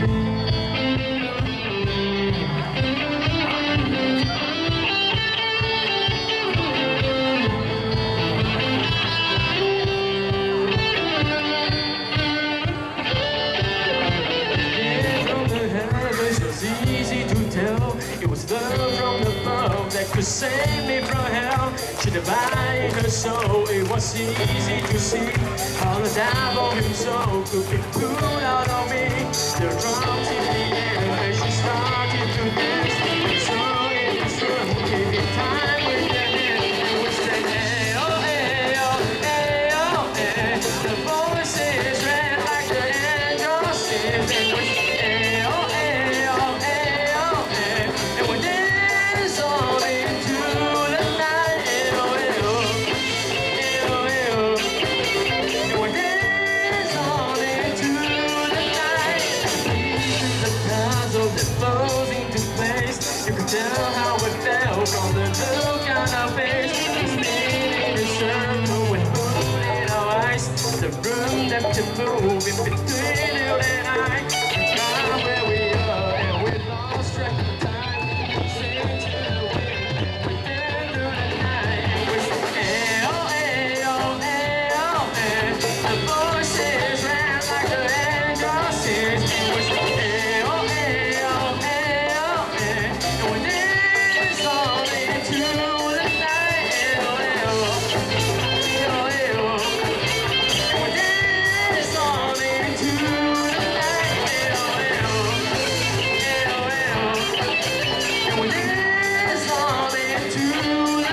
It was love from above that could save me from hell. She divided her soul. It was easy to see how the devil himself could be put out on me. The drums in the air as she started to dance. So in this room, keeping time with the hand, and we sang, hey oh, hey oh, hey oh, hey. The voices ran like the angels sing, and we sang, hey oh, hey oh, hey oh, hey. And we dance on into the night, hey oh, hey oh, hey oh, hey oh. And we dance on into the night, into the puzzle that flows into place. You could tell how it felt from the look on our face. Spinning in a circle with moon in our eyes. The room that can move in between you and I. It's not where we are and we lost track of time. Sing to the wind and we dance through the night. And we say, hey oh, hey oh, hey oh, hey. The voices ran like the angels sing. And we say, hey oh, hey oh, hey oh, hey. And we dance on into the night. Hey oh, hey oh, hey oh, hey oh. And we dance on into the night. Hey oh, hey oh, hey oh, hey oh. And we dance on into the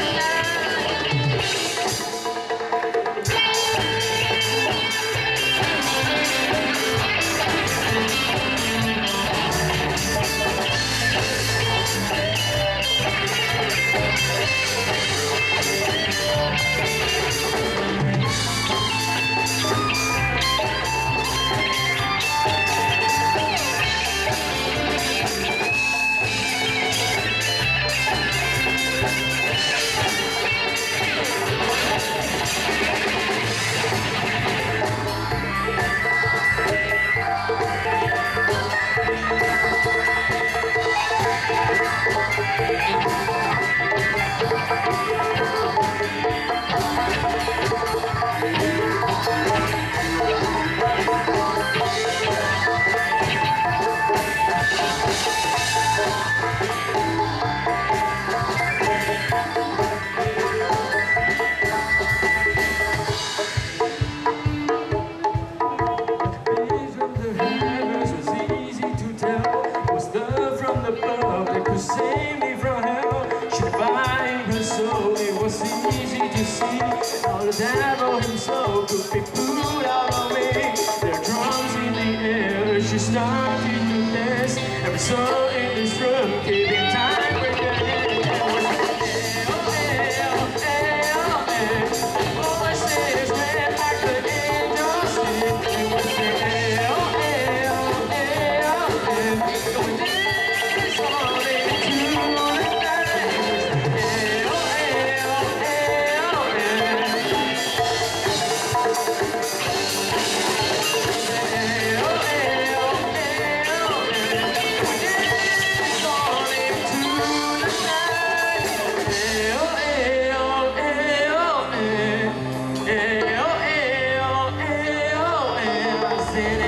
save me from hell. She divided her soul. It was easy to see how the devil himself could be put out on me. There are drums in the air. She started to dance. Every soul in this room keeping time with the hand. And we say, hey oh, hey oh, hey oh, hey. The voices ran like the angels sing. And we say, hey oh, hey oh, hey oh, hey. And we dance on into the night. Hey oh, hey oh, hey oh, hey. Hey oh, hey oh, hey oh, hey. And we dance on into the night. Hey oh, hey oh, hey oh, hey. Hey oh, hey oh, hey oh, hey. I said,